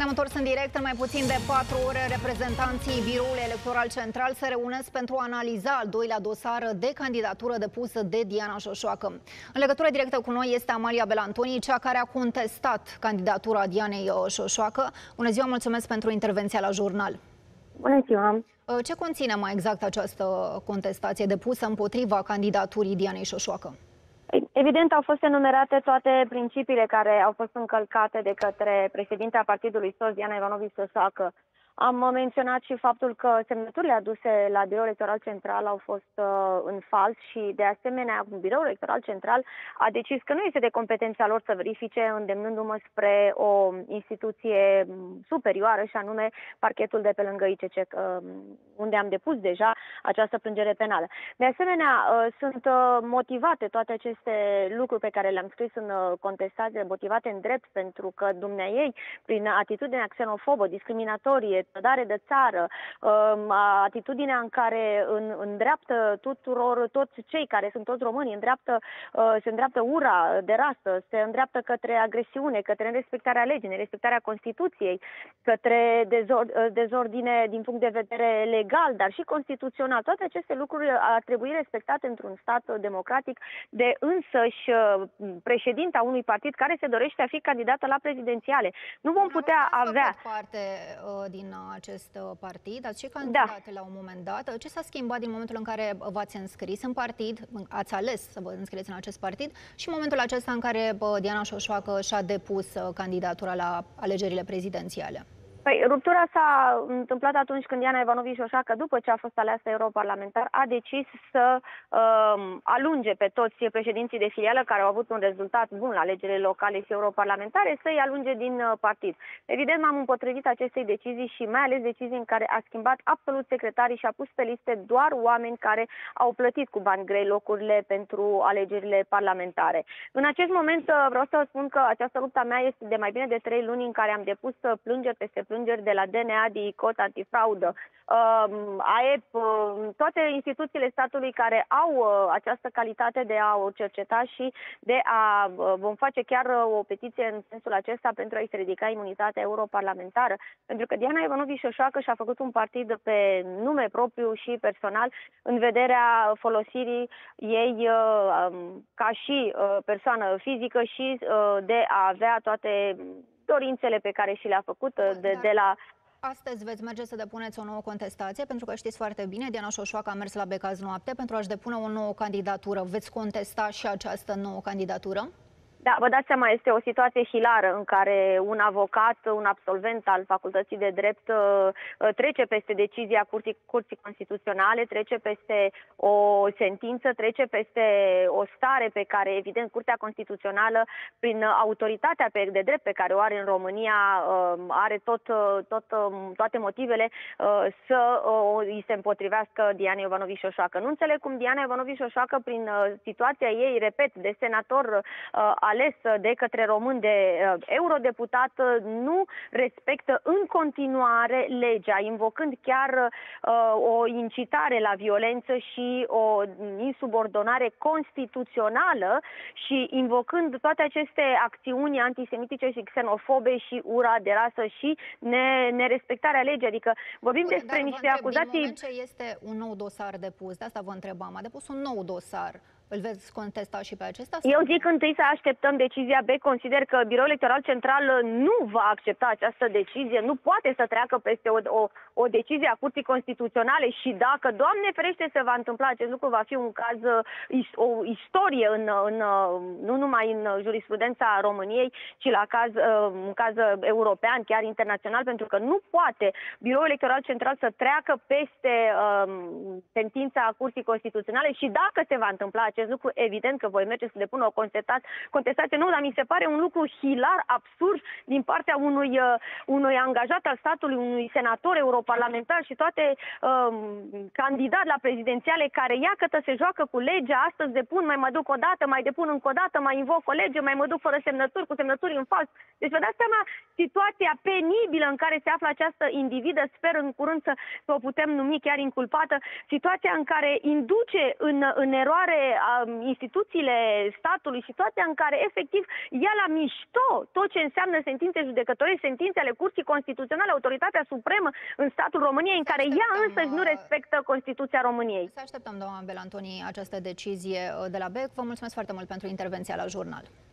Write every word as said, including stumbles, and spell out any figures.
Ne-am întors în direct. În mai puțin de patru ore, reprezentanții Biroului Electoral Central se reunesc pentru a analiza al doilea dosar de candidatură depusă de Diana Șoșoacă. În legătură directă cu noi este Amalia Belantoni, cea care a contestat candidatura Dianei Șoșoacă. Bună ziua, mulțumesc pentru intervenția la jurnal. Bună ziua! Ce conține mai exact această contestație depusă împotriva candidaturii Dianei Șoșoacă? Evident, au fost enumerate toate principiile care au fost încălcate de către președintea partidului S O S, Diana Ivanovici Șoșoacă. Am menționat și faptul că semnăturile aduse la Biroul Electoral Central au fost uh, în fals și, de asemenea, Biroul Electoral Central a decis că nu este de competența lor să verifice, îndemnându-mă spre o instituție superioară, și anume parchetul de pe lângă I C C, uh, unde am depus deja această plângere penală. De asemenea, uh, sunt uh, motivate toate aceste lucruri pe care le-am scris în uh, contestație, motivate în drept, pentru că dumneaei, prin atitudinea xenofobă, discriminatorie, trădare de țară, atitudinea în care îndreaptă tuturor, toți cei care sunt toți români, îndreaptă, se îndreaptă ura de rasă, se îndreaptă către agresiune, către nerespectarea legii, nerespectarea Constituției, către dezordine din punct de vedere legal, dar și constituțional. Toate aceste lucruri ar trebui respectate într-un stat democratic de însăși președinta unui partid care se dorește a fi candidată la prezidențiale. Nu vom putea avea... parte din acest partid, ați și candidat da. la un moment dat. Ce s-a schimbat din momentul în care v-ați înscris în partid, ați ales să vă înscrieți în acest partid, și în momentul acesta în care Diana Șoșoacă și-a depus candidatura la alegerile prezidențiale? Păi, ruptura s-a întâmplat atunci când Diana Ivanovici Șoșoacă, după ce a fost aleasă europarlamentar, a decis să uh, alunge pe toți președinții de filială care au avut un rezultat bun la alegerile locale și europarlamentare, să-i alunge din uh, partid. Evident, m-am împotrivit acestei decizii și mai ales decizii în care a schimbat absolut secretarii și a pus pe liste doar oameni care au plătit cu bani grei locurile pentru alegerile parlamentare. În acest moment uh, vreau să vă spun că această luptă a mea este de mai bine de trei luni, în care am depus uh, plângeri peste plângeri de la D N A, DICOT, antifraudă, A E P, toate instituțiile statului care au această calitate de a o cerceta și de a... Vom face chiar o petiție în sensul acesta pentru a-i se ridica imunitatea europarlamentară, pentru că Diana Ivanovici Șoșoacă și-a făcut un partid pe nume propriu și personal în vederea folosirii ei ca și persoană fizică și de a avea toate dorințele pe care și le-a făcut de, de la... Astăzi veți merge să depuneți o nouă contestație, pentru că știți foarte bine, Diana Șoșoacă a mers la Becaz noapte pentru a-și depune o nouă candidatură. Veți contesta și această nouă candidatură? Da, vă dați seama, este o situație hilară în care un avocat, un absolvent al Facultății de Drept trece peste decizia Curții, Curții Constituționale, trece peste o sentință, trece peste o stare pe care, evident, Curtea Constituțională, prin autoritatea de drept pe care o are în România, are tot, tot, toate motivele să îi se împotrivească Diana Ivanovici Șoșoacă. Nu înțeleg cum Diana Ivanovici Șoșoacă, prin situația ei, repet, de senator ales de către români, de uh, eurodeputat, nu respectă în continuare legea, invocând chiar uh, o incitare la violență și o insubordonare constituțională și invocând toate aceste acțiuni antisemitice și xenofobe și ura de rasă și ne, nerespectarea legii. Adică vorbim Bun, despre niște acuzații... Din moment ce este un nou dosar depus, de asta vă întrebam, a depus un nou dosar. Îl veți contesta și pe acesta? Eu zic întâi să așteptăm decizia B. Consider că Biroul Electoral Central nu va accepta această decizie, nu poate să treacă peste o, o, o decizie a Curții Constituționale și dacă, Doamne ferește, se va întâmpla acest lucru, va fi un caz, o istorie în, în, nu numai în jurisprudența României, ci la caz, un caz european, chiar internațional, pentru că nu poate Biroul Electoral Central să treacă peste um, sentința Curții Constituționale și dacă se va întâmpla acest lucru, evident că voi merge să depun o contestație nouă, dar mi se pare un lucru hilar, absurd, din partea unui, uh, unui angajat al statului, unui senator europarlamentar și toate uh, candidați la prezidențiale care, iată, se joacă cu legea. Astăzi depun, mai mă duc o dată, mai depun încă o dată, mai invoc o lege, mai mă duc fără semnături, cu semnături în fals. Deci vă dați seama situația penibilă în care se află această individă, sper în curând să, să o putem numi chiar inculpată, situația în care induce în, în eroare instituțiile statului, situația în care efectiv ia la mișto tot ce înseamnă sentințe judecătorești, sentințe ale Curții Constituționale, Autoritatea Supremă în statul României, în care ea însăși nu respectă Constituția României. Să așteptăm, doamna Belantoni, această decizie de la B E C. Vă mulțumesc foarte mult pentru intervenția la jurnal.